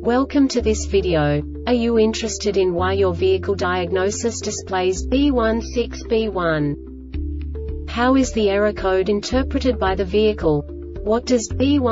Welcome to this video. Are you interested in why your vehicle diagnosis displays B16B1? How is the error code interpreted by the vehicle? What does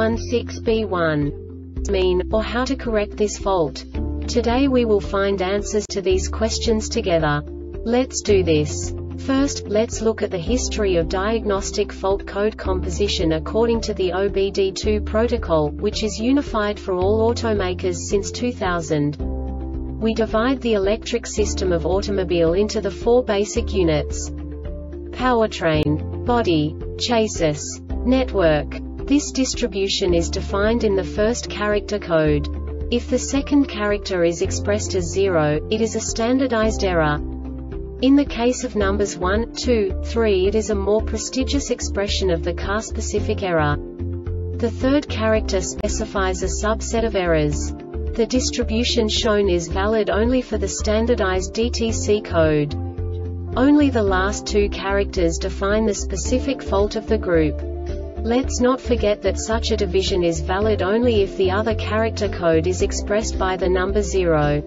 B16B1 mean, or how to correct this fault? Today we will find answers to these questions together. Let's do this. First, let's look at the history of diagnostic fault code composition according to the OBD2 protocol, which is unified for all automakers since 2000. We divide the electric system of automobile into the four basic units: powertrain, body, chassis, network. This distribution is defined in the first character code. If the second character is expressed as 0, it is a standardized error. In the case of numbers 1, 2, 3, it is a more prestigious expression of the car-specific error. The third character specifies a subset of errors. The distribution shown is valid only for the standardized DTC code. Only the last two characters define the specific fault of the group. Let's not forget that such a division is valid only if the other character code is expressed by the number 0.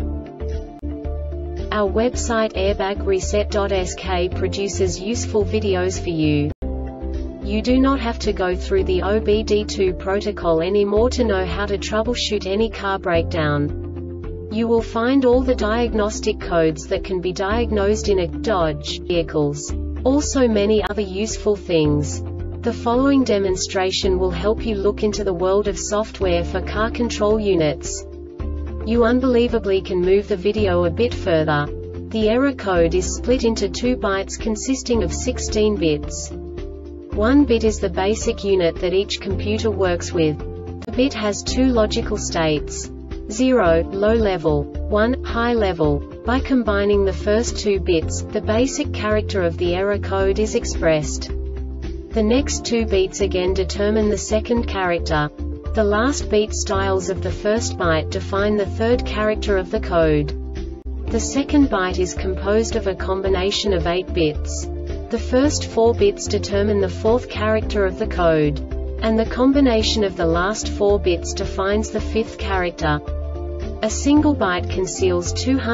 Our website airbagreset.sk produces useful videos for you. You do not have to go through the OBD2 protocol anymore to know how to troubleshoot any car breakdown. You will find all the diagnostic codes that can be diagnosed in a Dodge vehicles. Also many other useful things. The following demonstration will help you look into the world of software for car control units. You unbelievably can move the video a bit further. The error code is split into 2 bytes consisting of 16 bits. 1 bit is the basic unit that each computer works with. The bit has 2 logical states: 0, low level, 1, high level. By combining the first 2 bits, the basic character of the error code is expressed. The next 2 beats again determine the second character. The last beat styles of the first byte define the third character of the code. The second byte is composed of a combination of 8 bits. The first 4 bits determine the fourth character of the code. And the combination of the last 4 bits defines the fifth character. A single byte conceals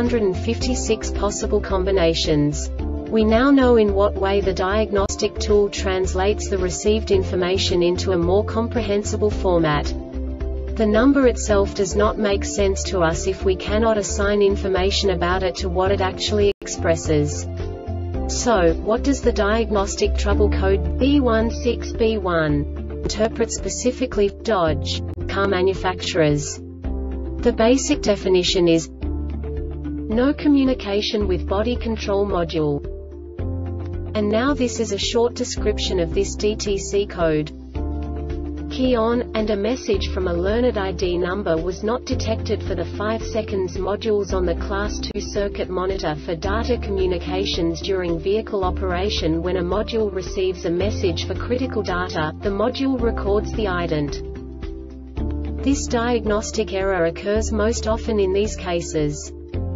256 possible combinations. We now know in what way the diagnostic tool translates the received information into a more comprehensible format. The number itself does not make sense to us if we cannot assign information about it to what it actually expresses. So, what does the diagnostic trouble code B16B1 interpret specifically for Dodge car manufacturers? The basic definition is no communication with body control module. And now this is a short description of this DTC code. Key on, and a message from a learned ID number was not detected for the 5 seconds modules on the Class 2 circuit monitor for data communications during vehicle operation. When a module receives a message for critical data, the module records the ident. This diagnostic error occurs most often in these cases: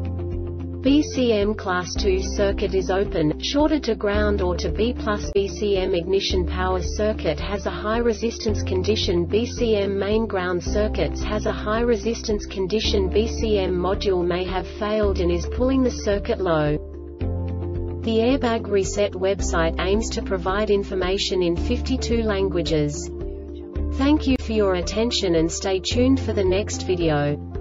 BCM Class 2 circuit is open, shorted to ground or to B+. BCM ignition power circuit has a high resistance condition. BCM main ground circuits has a high resistance condition. BCM module may have failed and is pulling the circuit low. The Airbag Reset website aims to provide information in 52 languages. Thank you for your attention and stay tuned for the next video.